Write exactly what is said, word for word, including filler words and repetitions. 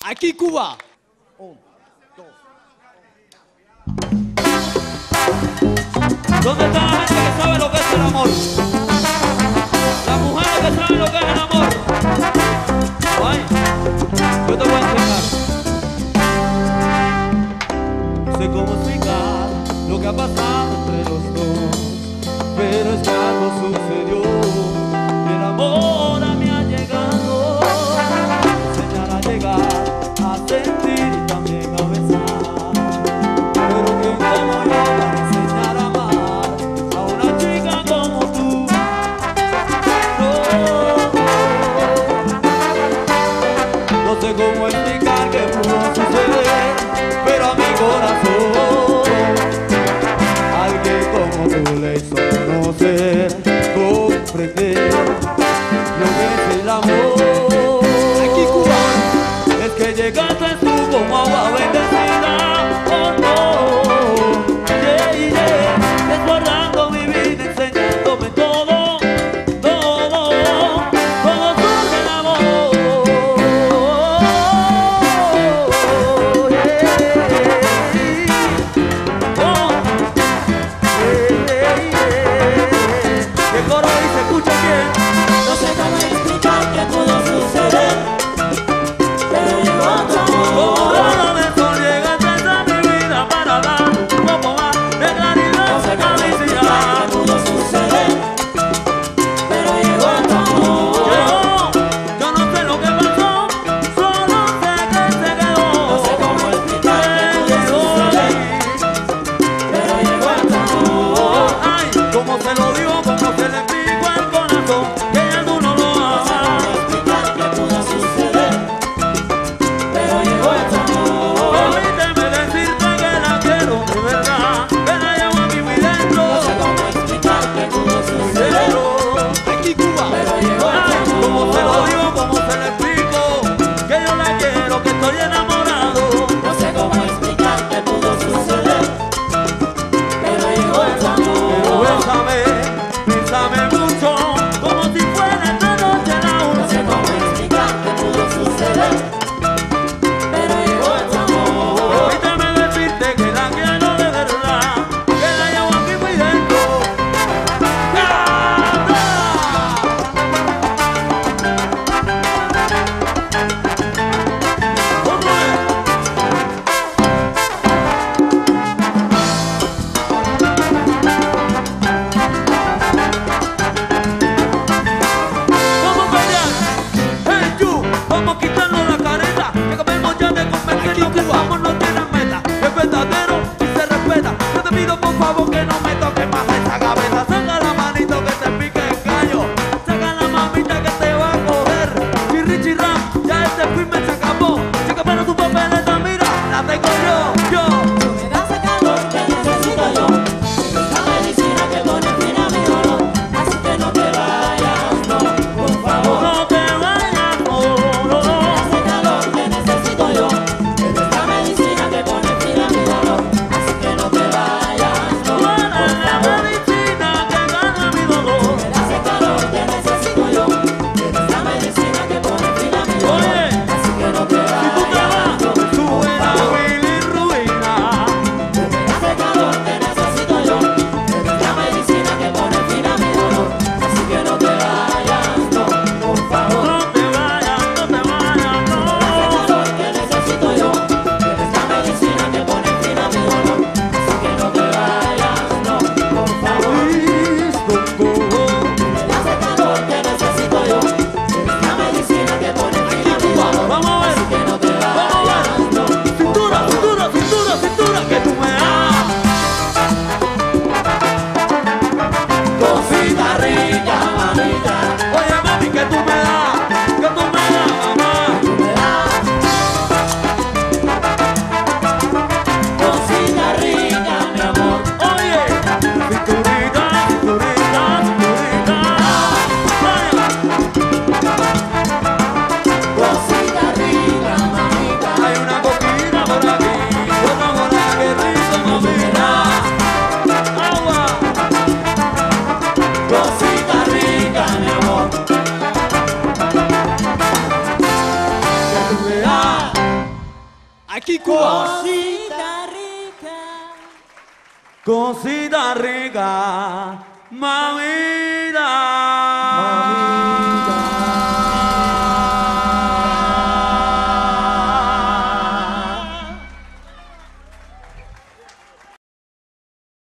Aquí Cuba. Un, dos. ¿Dónde está la gente que sabe lo que es el amor? Las mujeres que saben lo que es el amor. Ay, yo te voy a enseñar. No sé cómo explicar lo que ha pasado entre los dos, pero es que algo sucedió y el amor a mí ha llegado. Enseñar a llegar, a sentir y también a besar. Pero que como yo para enseñar a amar a una chica como tú. No, no sé cómo explicar que pudo suceder, pero a mi corazón alguien como tú le hizo conocer, comprender lo que es el amor. Aquí Cuba. Es que llegaste tú como agua bendecida, oh no, yeah, yeah, desbordando mi vida, enseñándome todo, todo, todo sobre el amor, yeah, oh, yeah, yeah. El coro ahí se escucha bien. No sé cómo explicar qué pudo suceder, pero llegó tu amor. Como la vez llega Aquí Cuba. Cosita rica. Cosita rica, mamita.